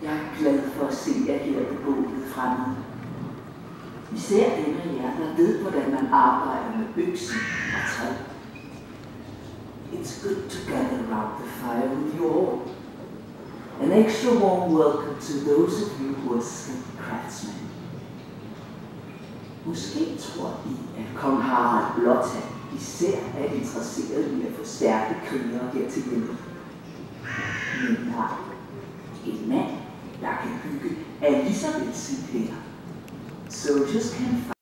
Jeg er glad for at se jer her på bålet fremme. Især dem af jer, der ved, hvordan man arbejder med økse og træ. It's good to gather around the fire with you all. An extra warm welcome to those of you who are skilled craftsmen. Måske tror I, at kong Harald Blåtand især er interesseret i at få stærke krigere her til hjælp. Men nej, en mand, der kan bygge, er lige så vel sit her. Soldiers can fight.